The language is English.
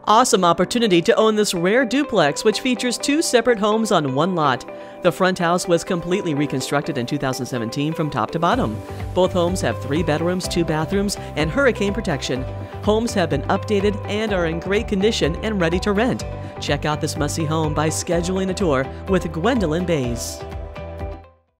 Awesome opportunity to own this rare duplex, which features two separate homes on one lot. The front house was completely reconstructed in 2017 from top to bottom. Both homes have 3 bedrooms, 2 bathrooms, and hurricane protection. Homes have been updated and are in great condition and ready to rent. Check out this must-see home by scheduling a tour with Gwendolyn Baez.